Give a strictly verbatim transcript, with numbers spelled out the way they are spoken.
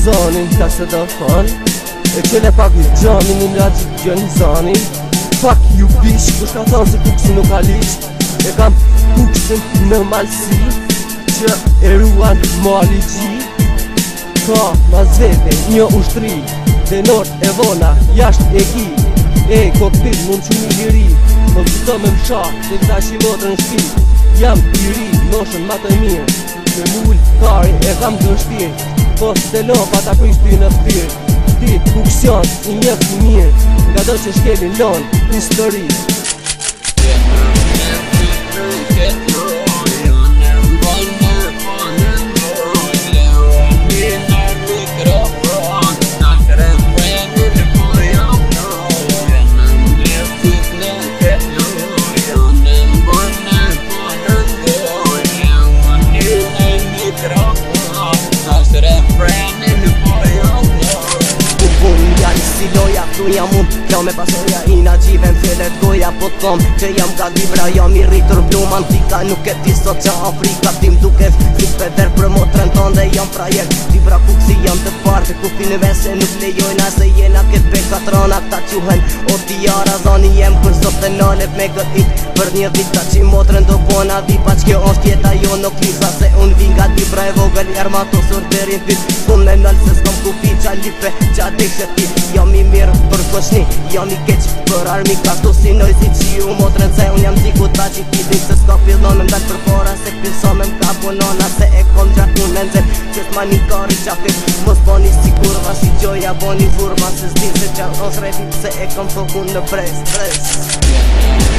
zonin ka se do fon e qele pak një gjami në nga gjithë gjë një zoni. Fuck you bitch, kush ka thonë se kuksi nuk ka lisht, e kam kuksin në malsi që e ruan mali gji. Ka mas vete një ushtri dhe nort e vona jasht e ki e kokpit mund që një liri më vëto me msha dhe këta që i votën shpi. Jam i ri, noshën ma të mirë me mull kari e kam të shtirë po stelo pa ta krishti në ftirë. Ti kuksion i njëf i mirë nga do që shkelin lon histori. Jam unë, kjo me pasoja i na gjiven fillet goja po t'kom që jam ka libra, jam i rritur blum antika, nuk e ti sot që Afrika tim duke flik peder për motrën ton dhe jam frajer libra kuksi jam të partë kufi në vese nuk lejojna se jena këtë pe katrona këta quhen o tijara zoni jem kër sot të nalet me gëtit për një dit ta që motrën do pona di pa që kjo është jeta jo nuk lisa se unë vi nga libra e vogël jarma to sur derin pit kun me nëllë se s'kom kufi qa lipe qa dekse ti jam i mirë për koshni, jam i keq për armi ka shtu si noj si që ju motrën se unë jam ziku ta që ti dik se s'ka fillon me mdall për fora se këpilso me m'ka punona se e kom gjatë unë në nxel qës ma një kari qafit mos boni si kurva si gjoja boni furma se s'di se qarë os repit se e kom thokun në pres pres